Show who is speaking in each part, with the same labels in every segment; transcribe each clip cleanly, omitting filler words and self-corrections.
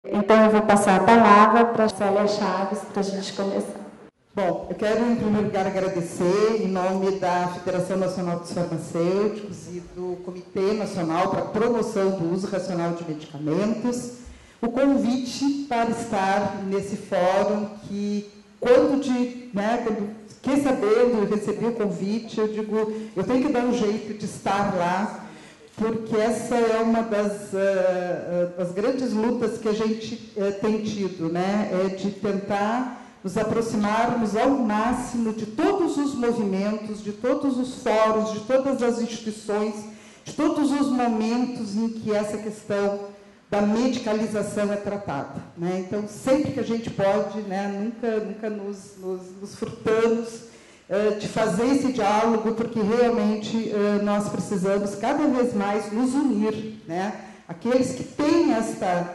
Speaker 1: Então, eu vou passar a palavra para a Célia Chaves, para a gente começar.
Speaker 2: Bom, eu quero, em primeiro lugar, agradecer, em nome da Federação Nacional dos Farmacêuticos e do Comitê Nacional para a Promoção do Uso Racional de Medicamentos, o convite para estar nesse fórum que, quando fiquei sabendo, recebi o convite, eu digo, eu tenho que dar um jeito de estar lá, porque essa é uma das grandes lutas que a gente tem tido, né? É de tentar nos aproximarmos ao máximo de todos os movimentos, de todos os fóruns, de todas as instituições, de todos os momentos em que essa questão da medicalização é tratada, né? Então, sempre que a gente pode, né, nunca nos furtamos de fazer esse diálogo, porque realmente nós precisamos cada vez mais nos unir, né? Aqueles que têm essa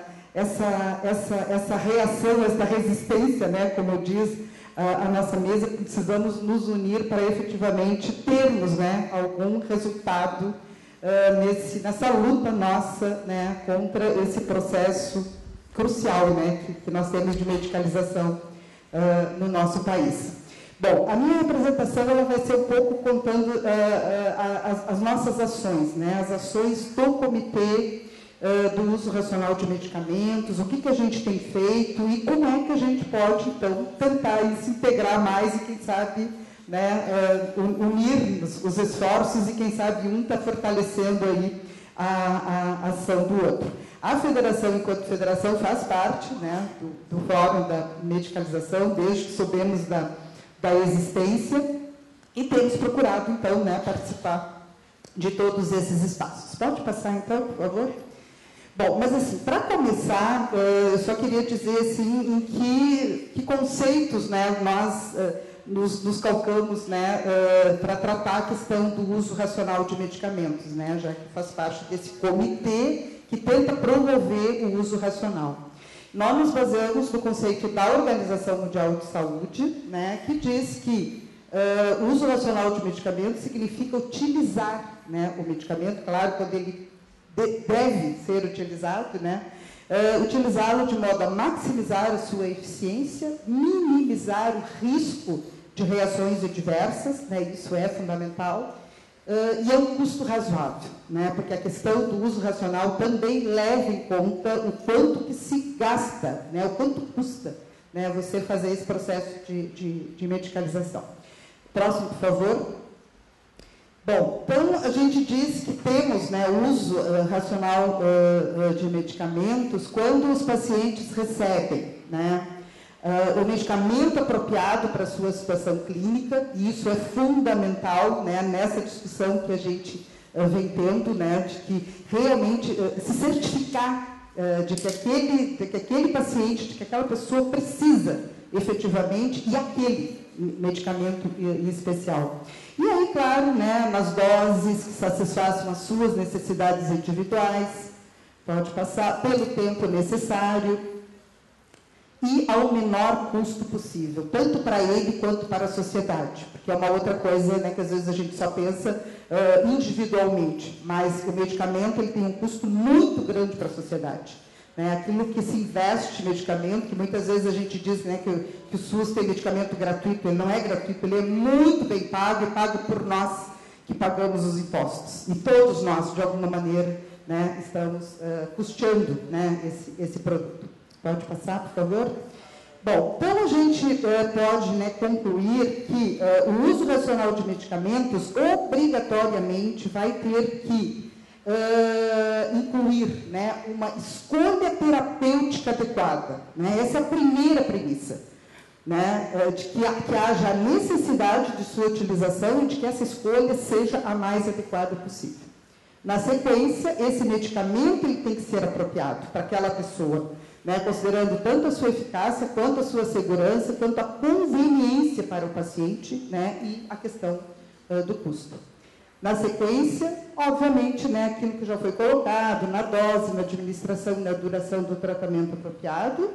Speaker 2: reação, essa resistência, né? Como diz a nossa mesa, precisamos nos unir para efetivamente termos, né, algum resultado nessa luta nossa, né, contra esse processo crucial, né, que nós temos de medicalização no nosso país. Bom, a minha apresentação ela vai ser um pouco contando as nossas ações, né, as ações do Comitê do Uso Racional de Medicamentos, o que a gente tem feito e como é que a gente pode, então, tentar se integrar mais e, quem sabe, né, unir os esforços e, quem sabe, um está fortalecendo aí a ação do outro. A federação, enquanto federação, faz parte, né, do Fórum da Medicalização, desde que soubemos da existência, e temos procurado, então, né, participar de todos esses espaços. Pode passar, então, por favor? Bom, mas assim, para começar, eu só queria dizer assim, em que conceitos, né, nós nos calcamos, né, para tratar a questão do uso racional de medicamentos, né, já que faz parte desse comitê que tenta promover o uso racional. Nós nos baseamos no conceito da Organização Mundial de Saúde, né, que diz que o uso racional de medicamentos significa utilizar, né, o medicamento, claro, quando ele deve ser utilizado, né, utilizá-lo de modo a maximizar a sua eficiência, minimizar o risco de reações adversas, né, isso é fundamental, e é um custo razoável, né, porque a questão do uso racional também leva em conta o quanto que se gasta, né, o quanto custa, né, você fazer esse processo de medicalização. Próximo, por favor. Bom, então a gente diz que temos, né, o uso racional de medicamentos quando os pacientes recebem, né, o medicamento apropriado para a sua situação clínica, e isso é fundamental, né, nessa discussão que a gente vem tendo, né, de que realmente se certificar de que aquele paciente, de que aquela pessoa precisa efetivamente, e aquele medicamento em especial. E aí, claro, né, nas doses que satisfaçam as suas necessidades individuais, pode passar pelo tempo necessário, e ao menor custo possível, tanto para ele quanto para a sociedade, porque é uma outra coisa, né, que às vezes a gente só pensa individualmente, mas o medicamento ele tem um custo muito grande para a sociedade, né? Aquilo que se investe em medicamento, que muitas vezes a gente diz, né, que o SUS tem medicamento gratuito, ele não é gratuito, ele é muito bem pago e pago por nós que pagamos os impostos, e todos nós, de alguma maneira, né, estamos custeando, né, esse produto. Pode passar, por favor? Bom, então a gente pode, né, concluir que o uso racional de medicamentos obrigatoriamente vai ter que incluir, né, uma escolha terapêutica adequada, né? Essa é a primeira premissa, né, de que haja a necessidade de sua utilização e de que essa escolha seja a mais adequada possível. Na sequência, esse medicamento ele tem que ser apropriado para aquela pessoa, né, considerando tanto a sua eficácia, quanto a sua segurança, quanto a conveniência para o paciente, né, e a questão do custo. Na sequência, obviamente, né, aquilo que já foi colocado, na dose, na administração e na duração do tratamento apropriado.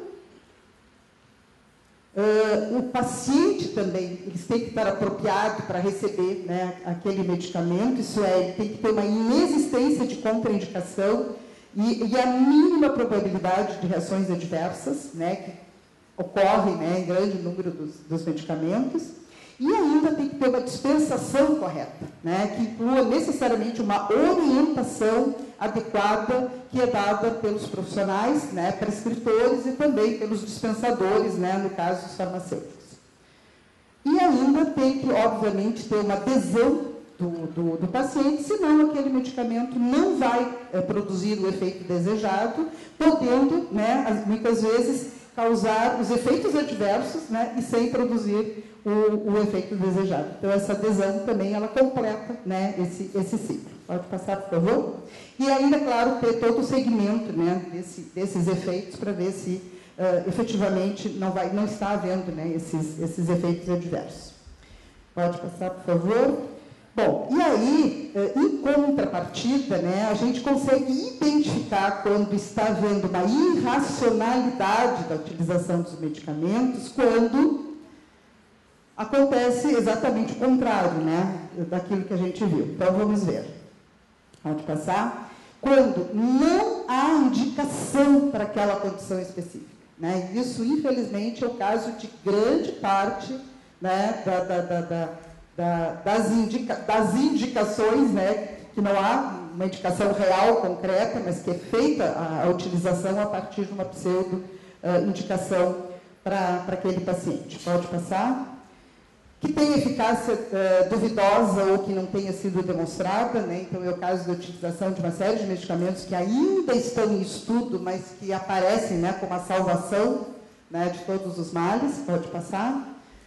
Speaker 2: O paciente também, eles têm que estar apropriado para receber, né, aquele medicamento, isso é, ele tem que ter uma inexistência de contraindicação e a mínima probabilidade de reações adversas, né, que ocorrem, né, em grande número dos medicamentos, e ainda tem que ter uma dispensação correta, né, que inclua necessariamente uma orientação adequada que é dada pelos profissionais, né, prescritores e também pelos dispensadores, né, no caso dos farmacêuticos. E ainda tem que, obviamente, ter uma adesão do paciente, senão aquele medicamento não vai produzir o efeito desejado, podendo, né, muitas vezes, causar os efeitos adversos, né, e sem produzir o efeito desejado. Então, essa adesão também, ela completa, né, esse ciclo. Pode passar, por favor? E ainda, claro, ter todo o segmento, né, desses efeitos para ver se efetivamente não está havendo, né, esses efeitos adversos. Pode passar, por favor? Bom, e aí, em contrapartida, né, a gente consegue identificar quando está havendo uma irracionalidade da utilização dos medicamentos, quando acontece exatamente o contrário, né, daquilo que a gente viu. Então, vamos ver. Pode passar? Quando não há indicação para aquela condição específica, né? Isso, infelizmente, é o caso de grande parte, né, das indicações, né, que não há uma indicação real, concreta, mas que é feita a utilização a partir de uma pseudo-indicação para aquele paciente. Pode passar? Que tem eficácia duvidosa ou que não tenha sido demonstrada, né? Então, é o caso da utilização de uma série de medicamentos que ainda estão em estudo, mas que aparecem, né, como a salvação, né, de todos os males. Pode passar?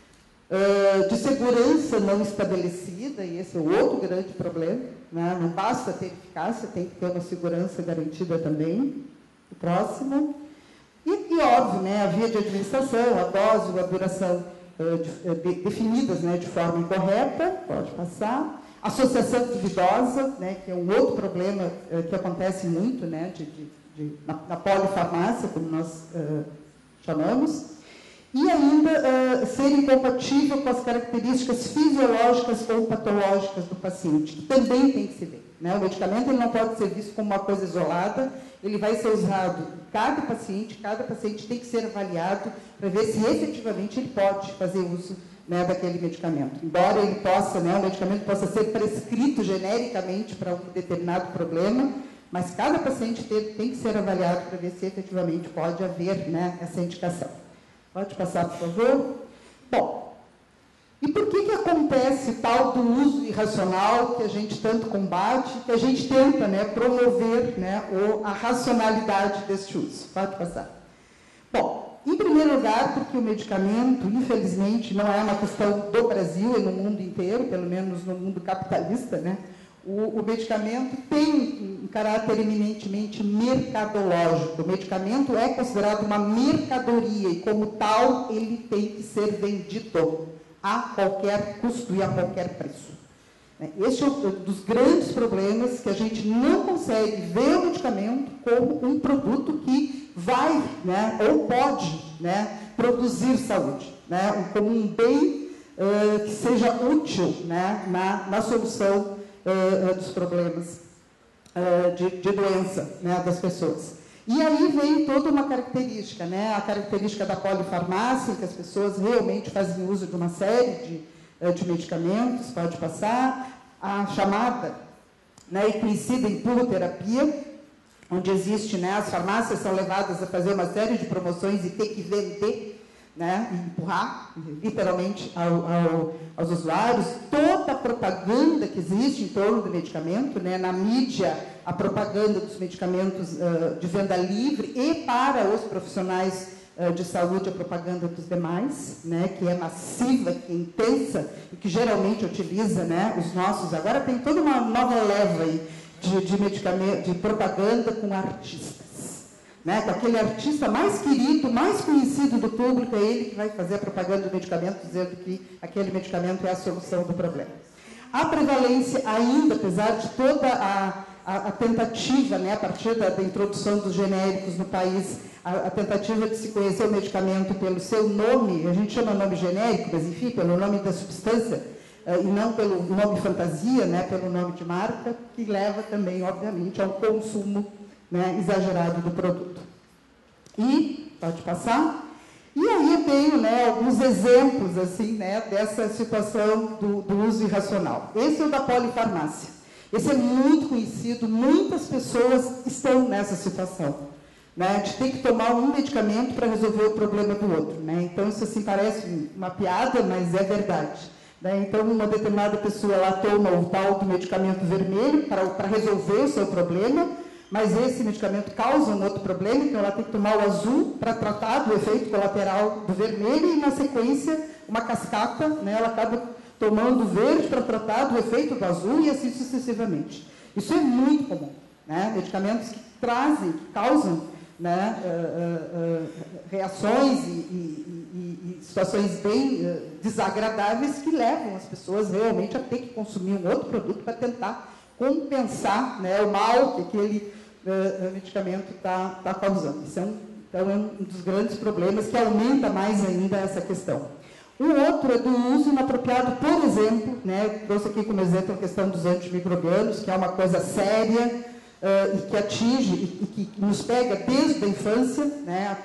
Speaker 2: De segurança não estabelecida, e esse é o outro grande problema, né? Não basta ter eficácia, tem que ter uma segurança garantida também. O próximo. E óbvio, né, a via de administração, a dose, a duração definidas, né, de forma incorreta. Pode passar. Associação duvidosa, né, que é um outro problema que acontece muito, né, na polifarmácia, como nós chamamos. E ainda ser incompatível com as características fisiológicas ou patológicas do paciente, que também tem que se ver, né? O medicamento ele não pode ser visto como uma coisa isolada, ele vai ser usado em cada paciente tem que ser avaliado para ver se efetivamente ele pode fazer uso, né, daquele medicamento. Embora ele possa, né, o medicamento possa ser prescrito genericamente para um determinado problema, mas cada paciente tem que ser avaliado para ver se efetivamente pode haver, né, essa indicação. Pode passar, por favor? Bom, e por que acontece tal do uso irracional que a gente tanto combate, que a gente tenta, né, promover, né, a racionalidade deste uso? Pode passar. Bom, em primeiro lugar, porque o medicamento, infelizmente, não é uma questão do Brasil e no mundo inteiro, pelo menos no mundo capitalista, né? O medicamento tem um caráter eminentemente mercadológico. O medicamento é considerado uma mercadoria e, como tal, ele tem que ser vendido a qualquer custo e a qualquer preço. Este é um dos grandes problemas, que a gente não consegue ver o medicamento como um produto que vai, né, ou pode, né, produzir saúde, né, como um bem que seja útil, né, na solução dos problemas de doença, né, das pessoas. E aí vem toda uma característica, né, a característica da polifarmácia, que as pessoas realmente fazem uso de uma série de medicamentos. Pode passar. A chamada, né, e conhecida empurroterapia, onde existe, né, as farmácias são levadas a fazer uma série de promoções e ter que vender, né, e empurrar, literalmente, aos usuários, toda a propaganda que existe em torno do medicamento, né, na mídia, a propaganda dos medicamentos de venda livre, e para os profissionais de saúde, a propaganda dos demais, né, que é massiva, que é intensa, e que geralmente utiliza, né, os nossos. Agora tem toda uma nova leva aí de medicamento, de propaganda com artistas. Né, com aquele artista mais querido, mais conhecido do público, é ele que vai fazer a propaganda do medicamento, dizendo que aquele medicamento é a solução do problema. A prevalência ainda, apesar de toda a tentativa, né, a partir da introdução dos genéricos no país, a tentativa de se conhecer o medicamento pelo seu nome, a gente chama nome genérico, mas enfim, pelo nome da substância, e não pelo nome fantasia, né, pelo nome de marca, que leva também, obviamente, ao consumo né, exagerado do produto. E, pode passar. E aí eu tenho, né, alguns exemplos assim, né, dessa situação do uso irracional. Esse é o da polifarmácia. Esse é muito conhecido, muitas pessoas estão nessa situação, né, de ter que tomar um medicamento para resolver o problema do outro. Né? Então, isso assim parece uma piada, mas é verdade. Né? Então, uma determinada pessoa ela toma o tal do medicamento vermelho para resolver o seu problema, mas esse medicamento causa um outro problema, então ela tem que tomar o azul para tratar do efeito colateral do vermelho e, na sequência, uma cascata, né, ela acaba tomando o verde para tratar do efeito do azul e assim sucessivamente. Isso é muito comum, né? Medicamentos que trazem, que causam, né, reações e situações bem desagradáveis que levam as pessoas realmente a ter que consumir um outro produto para tentar compensar, né, o mal que aquele medicamento está causando. Isso então, é um dos grandes problemas que aumenta mais ainda essa questão. Um outro é do uso inapropriado, por exemplo, né, trouxe aqui como exemplo a questão dos antimicrobianos, que é uma coisa séria e que atinge e que nos pega desde a infância, né,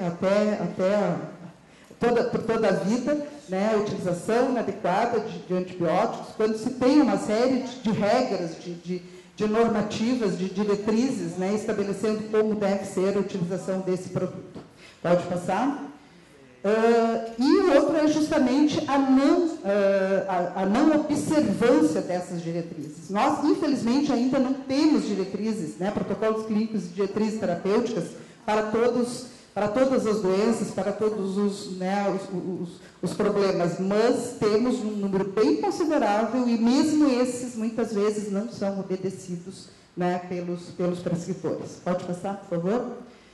Speaker 2: por toda a vida, né, a utilização inadequada de antibióticos, quando se tem uma série de regras, de normativas, de diretrizes, né, estabelecendo como deve ser a utilização desse produto. Pode passar? E o outro é justamente a não observância dessas diretrizes. Nós, infelizmente, ainda não temos diretrizes, né, protocolos clínicos e diretrizes terapêuticas para todas as doenças, para todos os problemas, mas temos um número bem considerável e mesmo esses, muitas vezes, não são obedecidos, né, pelos prescritores. Pode passar, por favor?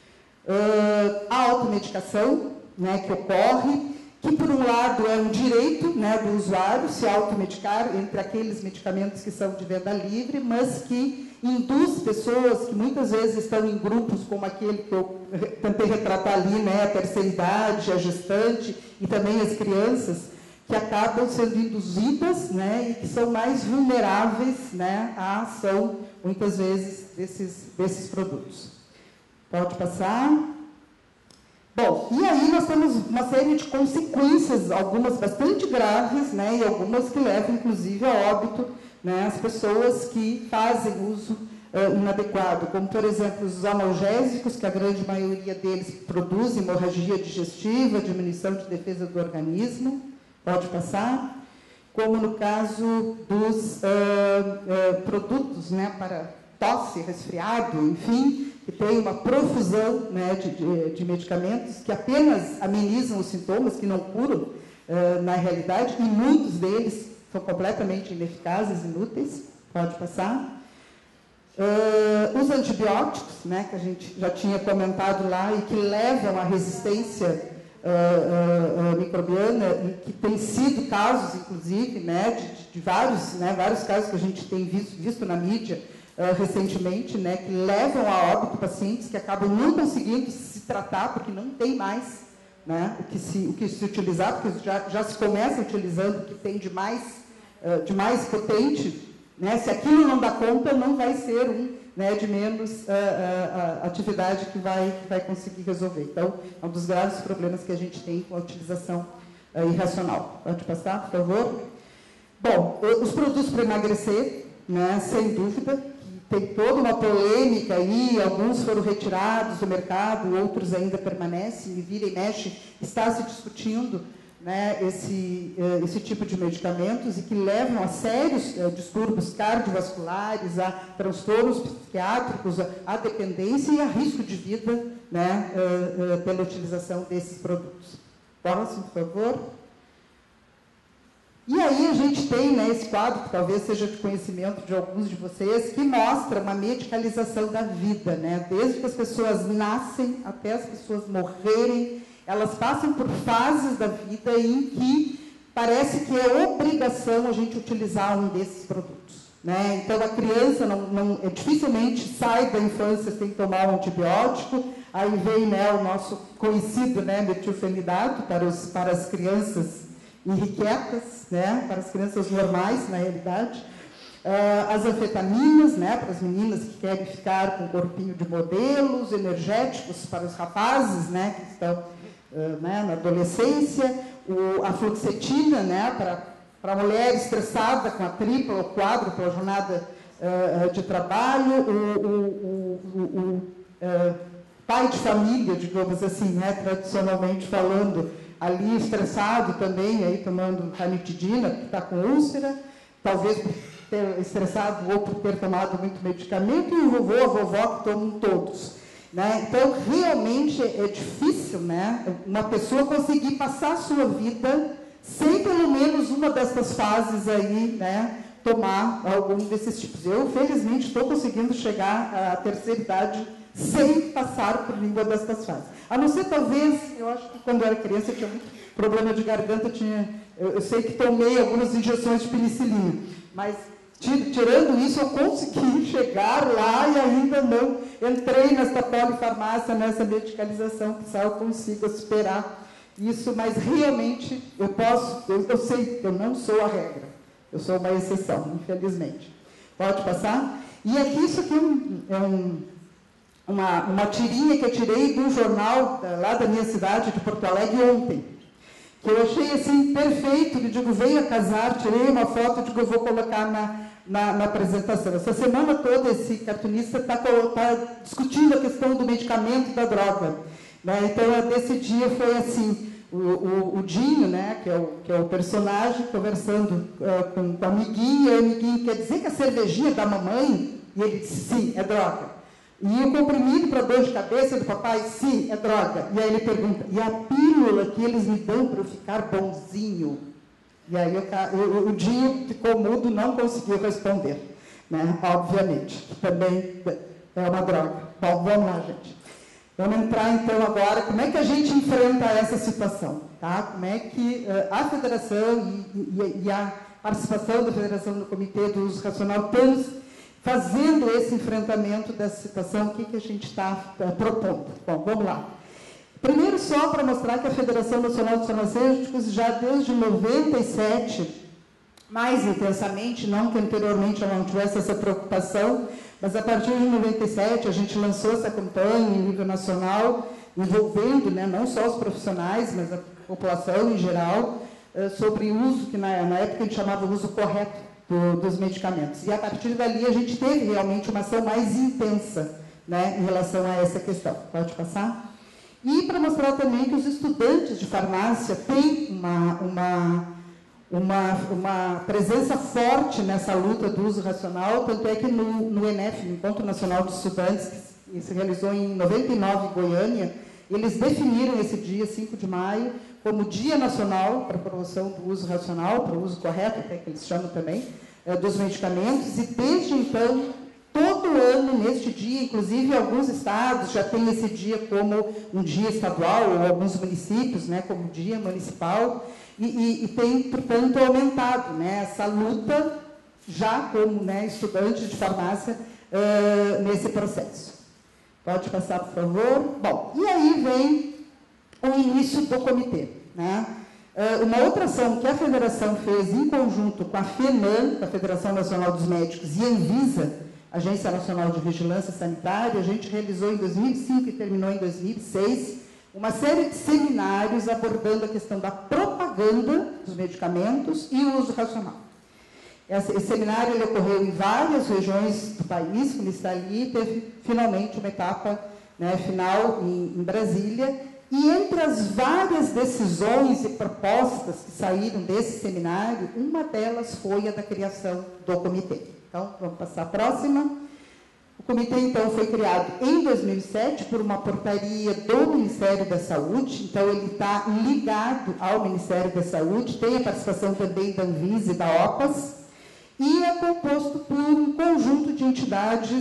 Speaker 2: A automedicação, né, que ocorre, que, por um lado, é um direito, né, do usuário se automedicar entre aqueles medicamentos que são de venda livre, mas que induz pessoas que muitas vezes estão em grupos como aquele que eu tentei retratar ali, né, a terceira idade, a gestante e também as crianças, que acabam sendo induzidas, né, e que são mais vulneráveis, né, à ação, muitas vezes, desses produtos. Pode passar? Bom, e aí nós temos uma série de consequências, algumas bastante graves, né, e algumas que levam, inclusive, a óbito, né, as pessoas que fazem uso inadequado, como, por exemplo, os analgésicos, que a grande maioria deles produz hemorragia digestiva, diminuição de defesa do organismo. Pode passar? Como no caso dos produtos, né, para tosse, resfriado, enfim, que tem uma profusão, né, de medicamentos que apenas amenizam os sintomas, que não curam na realidade, e muitos deles são completamente ineficazes, inúteis. Pode passar? Os antibióticos, né, que a gente já tinha comentado lá, e que levam à resistência microbiana, e que tem sido casos, inclusive, né, de vários casos que a gente tem visto na mídia, recentemente, né, que levam a óbito pacientes que acabam não conseguindo se tratar porque não tem mais, né, o que se utilizar, porque já se começa utilizando o que tem de mais potente, né, se aquilo não dá conta, não vai ser né, de menos atividade que vai conseguir resolver. Então, é um dos graves problemas que a gente tem com a utilização irracional. Pode passar, por favor? Bom, os produtos para emagrecer, né, sem dúvida, tem toda uma polêmica aí, alguns foram retirados do mercado, outros ainda permanecem, e vira e mexe, está se discutindo, né, esse tipo de medicamentos e que levam a sérios distúrbios cardiovasculares, a transtornos psiquiátricos, a dependência e a risco de vida, né, pela utilização desses produtos. Próximo, por favor. E aí a gente tem, né, esse quadro, que talvez seja de conhecimento de alguns de vocês, que mostra uma medicalização da vida, né? Desde que as pessoas nascem até as pessoas morrerem, elas passam por fases da vida em que parece que é obrigação a gente utilizar um desses produtos, né? Então, a criança dificilmente sai da infância sem tomar um antibiótico, aí vem, né, o nosso conhecido, né, metilfenidato para as crianças irrequietas, né, para as crianças normais, na realidade. As anfetaminas, né, para as meninas que querem ficar com um corpinho de modelos, energéticos para os rapazes, né, que estão né, na adolescência, a fluoxetina, né, para a mulher estressada com a tripla ou quádrupla jornada de trabalho, o pai de família, digamos assim, né, tradicionalmente falando, ali estressado também, aí tomando ranitidina, que está com úlcera, talvez por ter estressado ou por ter tomado muito medicamento, e o vovô, a vovó que tomam todos. Né? Então, realmente é difícil, né, uma pessoa conseguir passar a sua vida sem pelo menos uma dessas fases aí, né, tomar algum desses tipos. Eu, felizmente, estou conseguindo chegar à terceira idade sem passar por nenhuma dessas fases. A não ser, talvez, eu acho que quando eu era criança eu tinha muito problema de garganta, eu sei que tomei algumas injeções de penicilina, mas tirando isso, eu consegui chegar lá e ainda não entrei nessa polifarmácia, nessa medicalização, que só eu consigo superar isso, mas realmente eu sei que eu não sou a regra, eu sou uma exceção, infelizmente. Pode passar? E aqui, isso aqui uma tirinha que eu tirei de um jornal lá da minha cidade, de Porto Alegre, ontem, que eu achei assim perfeito, que digo, veio a casar, tirei uma foto, digo, eu vou colocar na apresentação. Essa semana toda esse cartunista está discutindo a questão do medicamento e da droga. Né? Então, desse dia foi assim, o Dinho, né, que é o personagem, conversando com o amiguinho, e o amiguinho quer dizer que a cervejinha da mamãe, e ele disse, sim, é droga. E o comprimido para dor de cabeça do papai, sim, é droga. E aí ele pergunta, e a pílula que eles me dão para eu ficar bonzinho? E aí o Dinho ficou mudo, não conseguiu responder, né? Obviamente, que também é uma droga. Bom, vamos lá, gente. Vamos entrar, então, agora, como é que a gente enfrenta essa situação? Tá? Como é que a Federação e a participação da Federação no Comitê do Uso Racional estamos fazendo esse enfrentamento dessa situação? O que a gente está propondo? Bom, vamos lá. Primeiro, só para mostrar que a Federação Nacional dos Farmacêuticos, já desde 97, mais intensamente, não que anteriormente ela não tivesse essa preocupação, mas a partir de 97 a gente lançou essa campanha em nível nacional, envolvendo, né, não só os profissionais, mas a população em geral, sobre o uso, que na época a gente chamava o uso correto dos medicamentos. E a partir dali a gente teve realmente uma ação mais intensa, né, em relação a essa questão. Pode passar? E para mostrar também que os estudantes de farmácia têm uma presença forte nessa luta do uso racional, tanto é que no ENEF, no Encontro Nacional de Estudantes, que se realizou em 99 em Goiânia, eles definiram esse dia, 5 de maio, como Dia Nacional para a promoção do uso racional, para o uso correto, até que eles chamam também, dos medicamentos, e desde então, todo ano, neste dia, inclusive alguns estados já têm esse dia como um dia estadual, ou alguns municípios, né, como dia municipal, e tem, portanto, aumentado, né, essa luta, já como, né, estudantes de farmácia, nesse processo. Pode passar, por favor? Bom, e aí vem o início do comitê, né? Uma outra ação que a Federação fez em conjunto com a FENAM, com a Federação Nacional dos Médicos, e a Anvisa, Agência Nacional de Vigilância Sanitária, a gente realizou em 2005 e terminou em 2006, uma série de seminários abordando a questão da propaganda dos medicamentos e o uso racional. Esse seminário ele ocorreu em várias regiões do país, como está ali, e teve finalmente uma etapa, né, final em Brasília. E entre as várias decisões e propostas que saíram desse seminário, uma delas foi a da criação do comitê. Então, vamos passar a próxima. O comitê, então, foi criado em 2007 por uma portaria do Ministério da Saúde, então ele está ligado ao Ministério da Saúde, tem a participação também da Anvisa e da OPAS, e é composto por um conjunto de entidades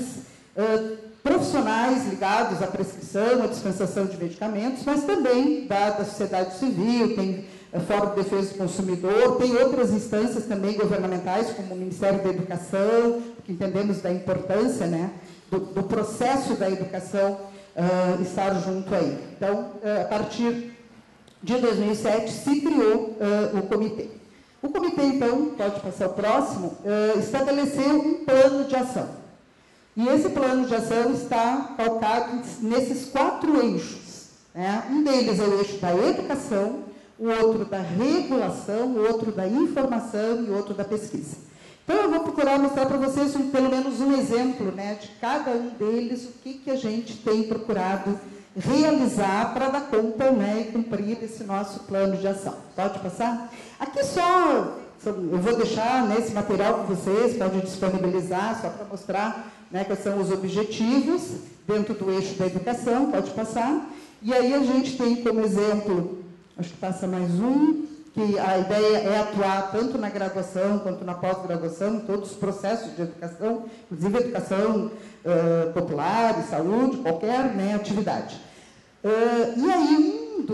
Speaker 2: profissionais ligados à prescrição, à dispensação de medicamentos, mas também da sociedade civil, tem Fórum de Defesa do Consumidor, tem outras instâncias também governamentais, como o Ministério da Educação, que entendemos da importância, né, do processo da educação estar junto aí. Então, a partir de 2007, se criou o comitê. O comitê, então, pode passar o próximo, estabeleceu um plano de ação. E esse plano de ação está calcado nesses 4 eixos. Né? Um deles é o eixo da educação, o outro da regulação, o outro da informação e o outro da pesquisa. Então, eu vou procurar mostrar para vocês pelo menos um exemplo, né, de cada um deles, o que a gente tem procurado realizar para dar conta, né, e cumprir esse nosso plano de ação. Pode passar? Aqui eu vou deixar nesse material com vocês, pode disponibilizar, só para mostrar, né, quais são os objetivos dentro do eixo da educação, pode passar. E aí a gente tem como exemplo, acho que passa mais um, que a ideia é atuar tanto na graduação quanto na pós-graduação, em todos os processos de educação, inclusive educação popular e saúde, qualquer, né, atividade. E aí um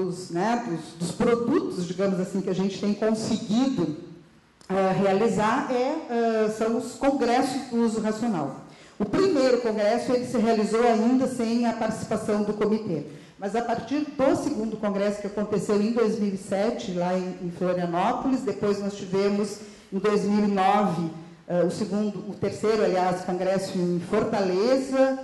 Speaker 2: dos produtos, digamos assim, que a gente tem conseguido realizar são os congressos do uso racional. O primeiro congresso ele se realizou ainda sem a participação do comitê, mas a partir do segundo congresso que aconteceu em 2007, lá em Florianópolis, depois nós tivemos em 2009 o terceiro, aliás, congresso em Fortaleza,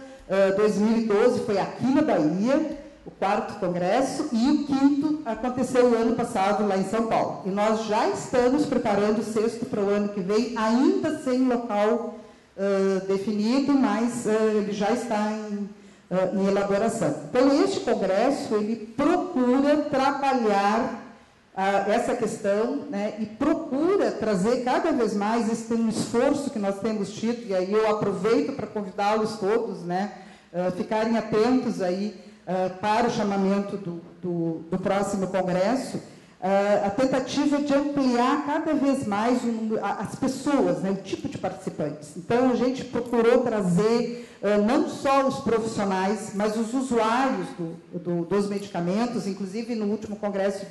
Speaker 2: 2012 foi aqui na Bahia, o 4º congresso, e o 5º aconteceu o ano passado lá em São Paulo. E nós já estamos preparando o 6º para o ano que vem, ainda sem local definido, mas ele já está em elaboração. Então, este congresso, ele procura trabalhar essa questão, né, e procura trazer cada vez mais um esforço que nós temos tido, e aí eu aproveito para convidá-los todos, né, ficarem atentos aí para o chamamento do próximo congresso, a tentativa de ampliar cada vez mais as pessoas, né, o tipo de participantes. Então, a gente procurou trazer não só os profissionais, mas os usuários dos medicamentos, inclusive no último congresso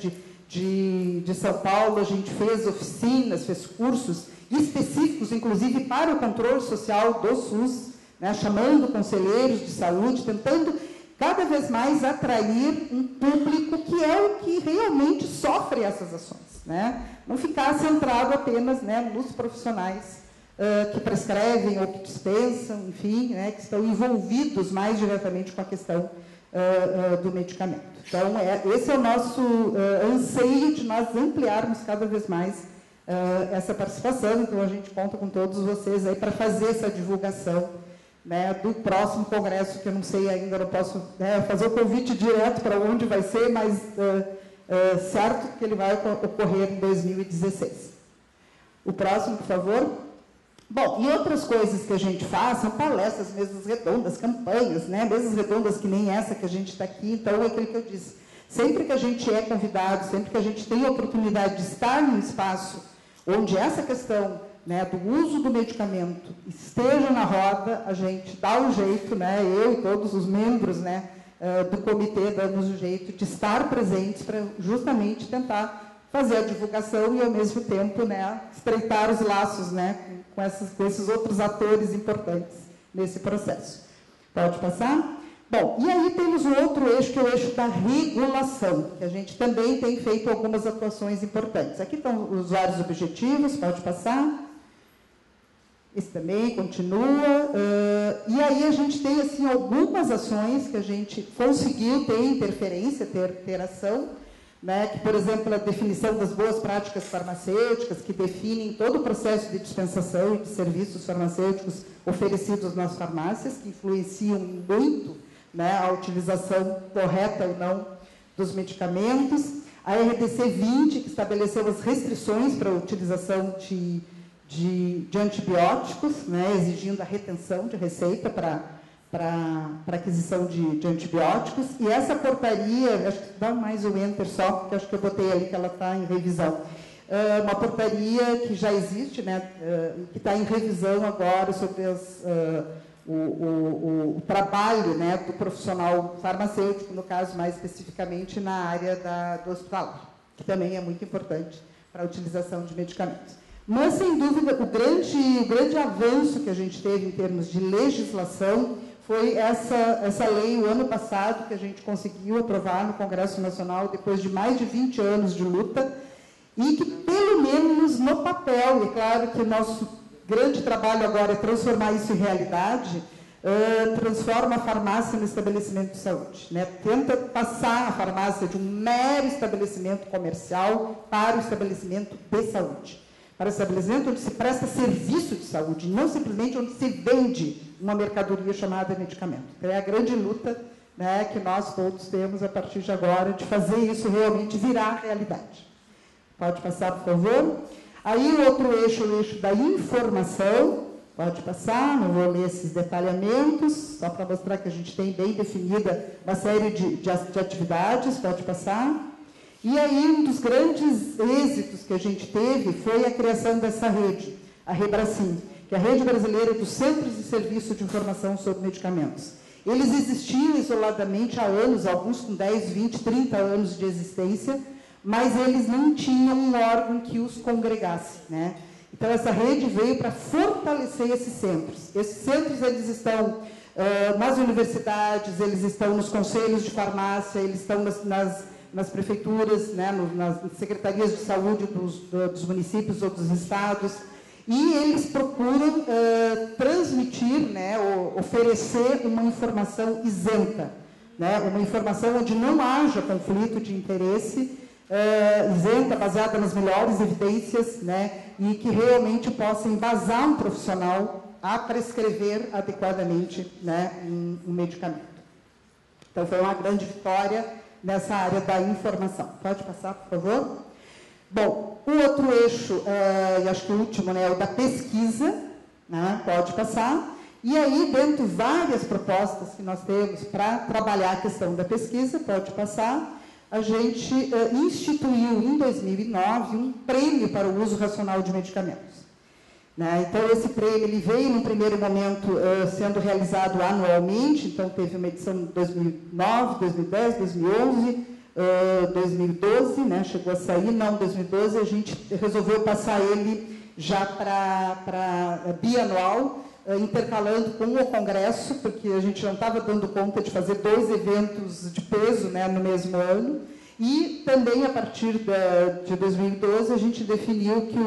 Speaker 2: de São Paulo, a gente fez oficinas, fez cursos específicos, inclusive para o controle social do SUS, né, chamando conselheiros de saúde, tentando cada vez mais atrair um público que é o que realmente sofre essas ações, né? Não ficar centrado apenas, né, nos profissionais que prescrevem ou que dispensam, enfim, né, que estão envolvidos mais diretamente com a questão do medicamento. Então, esse é o nosso anseio de nós ampliarmos cada vez mais essa participação. Então, a gente conta com todos vocês aí para fazer essa divulgação, né, do próximo congresso, que eu não sei ainda, não posso, né, fazer o convite direto para onde vai ser, mas certo que ele vai ocorrer em 2016. O próximo, por favor. Bom, e outras coisas que a gente faz são palestras, mesas redondas, campanhas, né, mesas redondas que nem essa que a gente está aqui. Então, é aquilo que eu disse, sempre que a gente é convidado, sempre que a gente tem a oportunidade de estar num espaço onde essa questão, né, do uso do medicamento esteja na roda, a gente dá um jeito, né, eu e todos os membros, né, do comitê damos um jeito de estar presentes para justamente tentar fazer a divulgação e, ao mesmo tempo, né, estreitar os laços, né, com esses outros atores importantes nesse processo. Pode passar? Bom, e aí temos um outro eixo, que é o eixo da regulação, que a gente também tem feito algumas atuações importantes. Aqui estão os vários objetivos, pode passar. Esse também continua. E aí a gente tem, assim, algumas ações que a gente conseguiu ter interferência, ter ação, né, que, por exemplo, a definição das boas práticas farmacêuticas, que definem todo o processo de dispensação e de serviços farmacêuticos oferecidos nas farmácias, que influenciam muito, né, a utilização correta ou não dos medicamentos. A RDC 20, que estabeleceu as restrições para a utilização de antibióticos, né, exigindo a retenção de receita para aquisição de antibióticos. E essa portaria, acho que dá mais um enter só, porque acho que eu botei ali que ela está em revisão. Uma portaria que já existe, né, que está em revisão agora sobre o trabalho, né, do profissional farmacêutico, no caso, mais especificamente na área do hospital, que também é muito importante para a utilização de medicamentos. Mas, sem dúvida, o grande avanço que a gente teve em termos de legislação foi essa lei, o ano passado, que a gente conseguiu aprovar no Congresso Nacional, depois de mais de 20 anos de luta, e que, pelo menos no papel, e claro que o nosso grande trabalho agora é transformar isso em realidade, transforma a farmácia no estabelecimento de saúde, né? Tenta passar a farmácia de um mero estabelecimento comercial para o estabelecimento de saúde, para o estabelecimento onde se presta serviço de saúde, não simplesmente onde se vende uma mercadoria chamada medicamento. Então, é a grande luta, né, que nós todos temos a partir de agora, de fazer isso realmente virar realidade. Pode passar, por favor? Aí o outro eixo, o eixo da informação. Pode passar, não vou ler esses detalhamentos, só para mostrar que a gente tem bem definida uma série de atividades. Pode passar. E aí, um dos grandes êxitos que a gente teve foi a criação dessa rede, a Rebracim, que é a Rede Brasileira dos Centros de Serviço de Informação sobre Medicamentos. Eles existiam isoladamente há anos, alguns com 10, 20, 30 anos de existência, mas eles não tinham um órgão que os congregasse, né? Então, essa rede veio para fortalecer esses centros. Esses centros, eles estão nas universidades, eles estão nos conselhos de farmácia, eles estão nas prefeituras, né, nas secretarias de saúde dos municípios ou dos estados, e eles procuram transmitir, né, oferecer uma informação isenta, né, uma informação onde não haja conflito de interesse, isenta, baseada nas melhores evidências, né, e que realmente possa embasar um profissional a prescrever adequadamente, né, um medicamento. Então, foi uma grande vitória nessa área da informação. Pode passar, por favor? Bom, o outro eixo, e acho que o último, né, é o da pesquisa, né, pode passar. E aí, dentro de várias propostas que nós temos para trabalhar a questão da pesquisa, pode passar, a gente instituiu, em 2009, um prêmio para o uso racional de medicamentos. Né? Então, esse prêmio ele veio, no primeiro momento, sendo realizado anualmente, então teve uma edição em 2009, 2010, 2011, 2012, né? Chegou a sair, não, 2012, a gente resolveu passar ele já para bianual, intercalando com o congresso, porque a gente não estava dando conta de fazer 2 eventos de peso, né, no mesmo ano. E também, a partir de 2012, a gente definiu que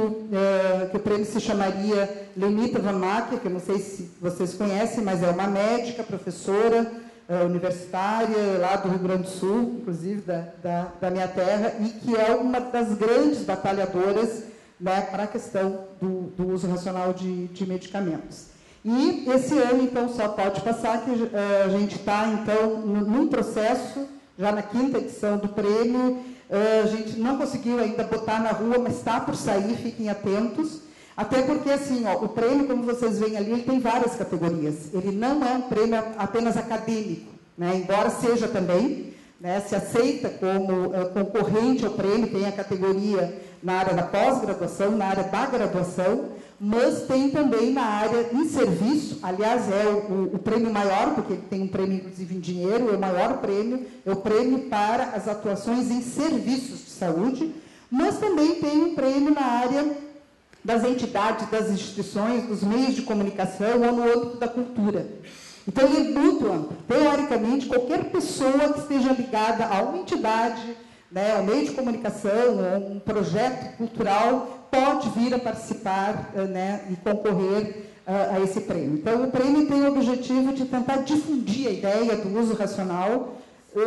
Speaker 2: o prêmio se chamaria Leonita Van Macker, que eu não sei se vocês conhecem, mas é uma médica, professora, universitária, lá do Rio Grande do Sul, inclusive da minha terra, e que é uma das grandes batalhadoras, né, para a questão do uso racional de medicamentos. E esse ano, então, só pode passar que a gente está, então, num processo, já na 5ª edição do prêmio, a gente não conseguiu ainda botar na rua, mas está por sair, fiquem atentos, até porque, assim, ó, o prêmio, como vocês veem ali, ele tem várias categorias, ele não é um prêmio apenas acadêmico, né, embora seja também, né, se aceita como concorrente ao prêmio, tem a categoria na área da pós-graduação, na área da graduação, mas tem também na área em serviço, aliás, é o prêmio maior, porque ele tem um prêmio, inclusive, em dinheiro, é o maior prêmio, é o prêmio para as atuações em serviços de saúde, mas também tem um prêmio na área das entidades, das instituições, dos meios de comunicação ou no âmbito da cultura. Então, ele é muito amplo. Teoricamente, qualquer pessoa que esteja ligada a uma entidade, né, ao meio de comunicação, a um projeto cultural, pode vir a participar, né, e concorrer a esse prêmio. Então, o prêmio tem o objetivo de tentar difundir a ideia do uso racional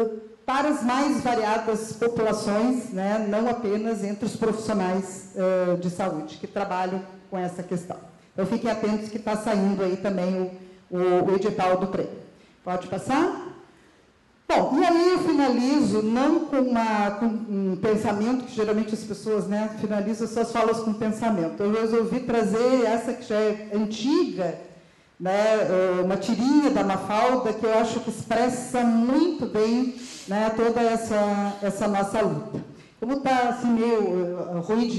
Speaker 2: para as mais variadas populações, né, não apenas entre os profissionais de saúde que trabalham com essa questão. Então, fiquem atentos que está saindo aí também o edital do prêmio. Pode passar? Bom, e aí eu finalizo, não com um pensamento, que geralmente as pessoas, né, finalizam suas falas com pensamento. Eu resolvi trazer essa que já é antiga, né, uma tirinha da Mafalda, que eu acho que expressa muito bem, né, toda essa nossa luta. Como está assim, meio ruim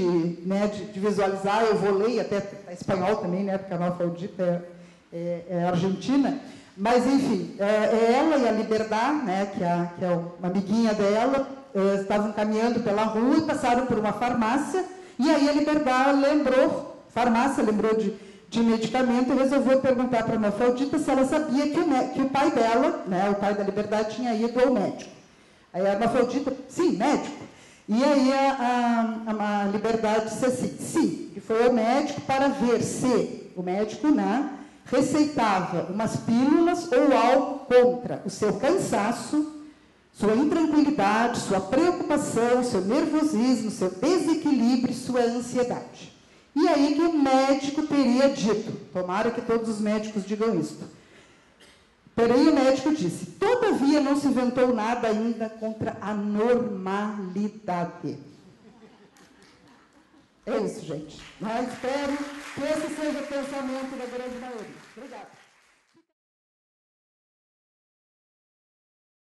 Speaker 2: de visualizar, eu vou ler, até espanhol também, né, porque a Mafaldita é argentina. Mas, enfim, ela e a Liberdade, né, que é uma amiguinha dela, estavam caminhando pela rua e passaram por uma farmácia, e aí a Liberdade lembrou de medicamento e resolveu perguntar para a Mafaldita se ela sabia que o pai dela, né, o pai da Liberdade, tinha ido ao médico. Aí a Mafaldita, sim, médico. E aí a Liberdade disse assim, sim, que foi ao médico para ver se o médico, né, receitava umas pílulas ou algo contra o seu cansaço, sua intranquilidade, sua preocupação, seu nervosismo, seu desequilíbrio, sua ansiedade. E aí que o médico teria dito, tomara que todos os médicos digam isso. Porém, o médico disse, todavia não se inventou nada ainda contra a normalidade. É isso, gente. Mas espero que esse seja o pensamento da grande maioria. Obrigada.